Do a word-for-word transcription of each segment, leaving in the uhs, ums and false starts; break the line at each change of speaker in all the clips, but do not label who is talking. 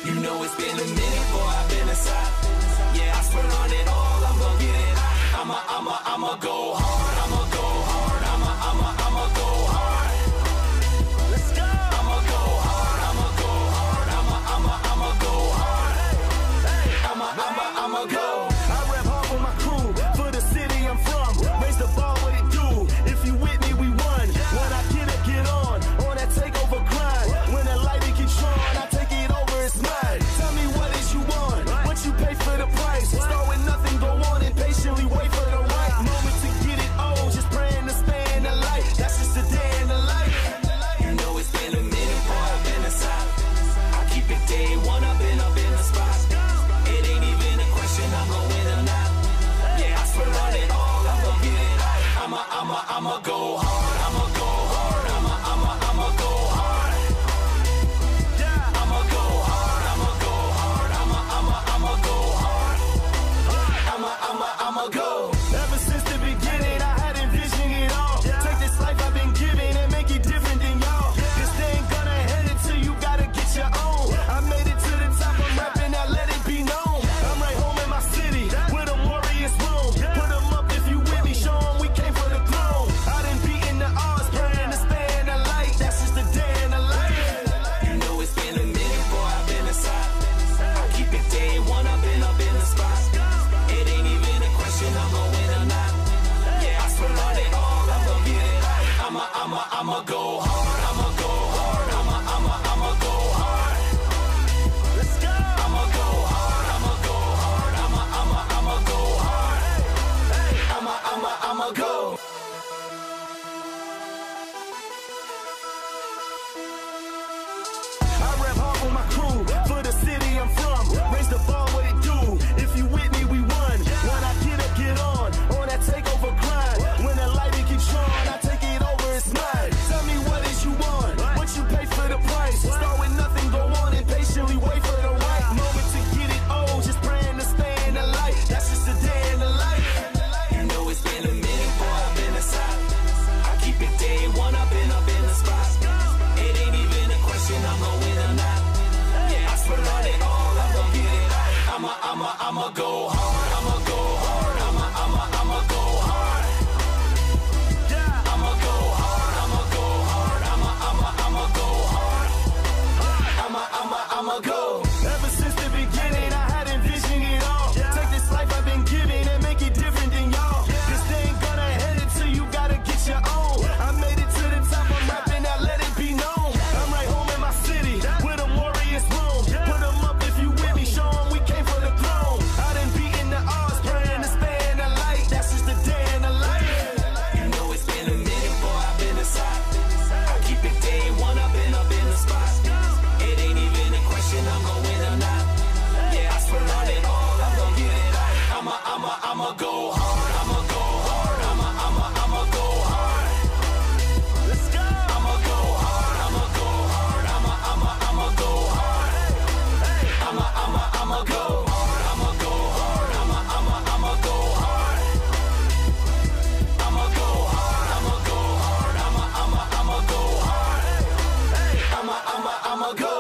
You know it's been a minute, boy, I've been inside. Yeah, I swear on it all, I'm gon' get it. I'ma, I'ma, I'ma go hard, I'ma go hard, I'ma, I'ma, I'ma go hard. Let's go. I'ma go hard, I'ma go hard, I'ma, I'ma, I'ma go hard. I'ma, I'ma, I'ma go.
I rap hard for my crew, for the city I'm from. Raise the bar, what it do? If you with me, we won. When I get it, get on, on that takeover grind. When the light it gets on, I take it over, it's mine. Tell me what is you want, what you pay for the price. Start with nothing, go on and patiently wait for the right moment to get it on. Just praying to stay in the light, that's just a day in the life.
You know it's been a minute, boy, I've been inside. I keep it day one, I've been up in the spot. It ain't even a question, I'm gon' win or not. Yeah, I swear on it all, I'm gon' get it. I'ma, I'ma, I'ma go hard, I'ma go hard, I'ma, I'ma, I'ma go hard. I'ma go hard, I'ma go hard, I'ma, I'ma, I'ma go hard. I'ma, I'ma, I'ma go.
Ever since the beginning, I had envisioned it all. Take this life I've been given and make it different than y'all. Cause they ain't gonna hand it to you, gotta get your own. I made it to the top, I'm rapping, now let it be known. I'm right home in my city, where the warriors roam. Put them up if you with me, show them we came for the throne. I done beaten the odds, praying to stay in the light. That's just a day in the life.
You know it's been a minute, boy, I've been inside. I keep it day one, I've been up in the spot. It ain't even a question, I'm gon' win or not. Yeah, I swear on it all, I'm gon' get it. I'ma, I'ma, I'ma go hard, I'ma go hard, I'ma, I'ma, I'ma go hard.
Let's go.
I'ma go hard, I'ma go hard, I'ma, I'ma, I'ma go hard. I'ma, I'ma, I'ma go.
I rap hard for my crew, for the city I'm from. Raise the bar, what it do? If you with me, we won. When I get up, get on, on that takeover grind. When the light it gets on, I take it over, it's mine. Tell me what is you want, what you pay for the price. Start with nothing, go on and patiently wait for the right moment to get it on. Just praying to stay in the light, that's just a day in the life.
You know it's been a minute, boy, I've been inside. I keep it day one, I've been up in the spot. It ain't even a question, I'm gon' win or not. Yeah, I swear on it all, I'm gon' get it. I'ma, I'ma, I'ma go hard, I'ma go hard, I'ma, I'ma, I'ma go hard. I'ma go hard, I'ma go hard, I'ma, I'ma, I'ma go hard. I'ma, I'ma, I'ma go.
Ever since the beginning, I had envisioned it all. Take this life I've been given and make it different than y'all. Cause they ain't gonna hand it to you, gotta get your own. I made it to the top, I'm rapping, now let it be known. I'm right home in my city, where the warriors roam. Put them up if you with me, show them we came for the throne. I done beaten the odds, praying to stay in the light. That's just a day in the life.
You know it's been a minute, boy, I've been inside. I keep it day one, I've been up in the spot. It ain't even a question, I'm gon' win or not. Yeah, I swear on it all, I'm gon' get it. I'ma, I'ma, I'ma go hard, I'ma go hard, I'ma, I'ma, I'ma go hard.
Let's go.
I'ma go hard, I'ma go hard, I'ma, I'ma, I'ma go hard. I'ma, I'ma, I'ma go hard, I'ma go hard, I'ma, I'ma, I'ma go hard. I'ma go hard, I'ma go hard, I'ma, I'ma, I'ma go hard. I'ma, I'ma, I'ma go.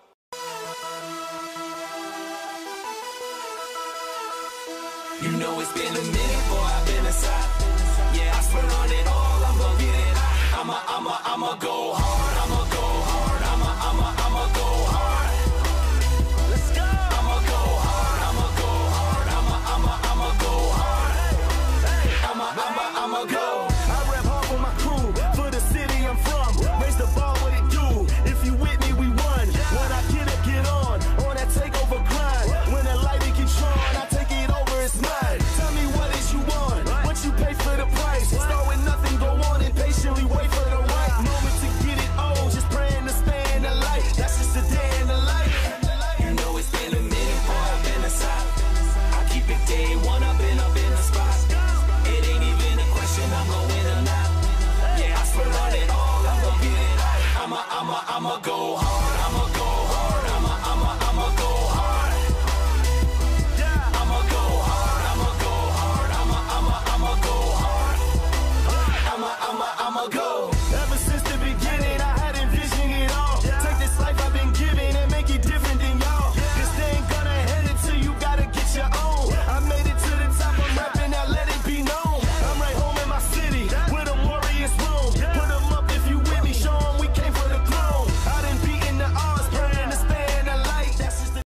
You know it's been a minute, boy, I've been inside. Yeah, I swear on it all, I'm gon' get it. I'ma, I'ma, I'ma go hard, I'ma go hard, I'ma, I'ma, I'ma go hard.
Let's go.
I'ma go hard, I'ma go hard, I'ma, I'ma, I'ma go hard. I'ma, I'ma, I'ma go.
I rap hard for my crew, for the city I'm from. Raise the bar, what it do? If you with me, we won. When I get up, get on, on that takeover grind. When the light it gets on, I take it over, it's mine. Tell me what is you want, what you pay for the price. Start with nothing, go on and patiently wait for the right moment to get it on. Just praying to stay in the light, that's just a day in the life.
You know it's been a minute, boy, I've been inside. I keep it day one, I've been up in the spot. It ain't even a question, I'm gon' win or not. Yeah, I swear on it all, I'm gon' get it. I'ma, I'ma, I'ma go hard.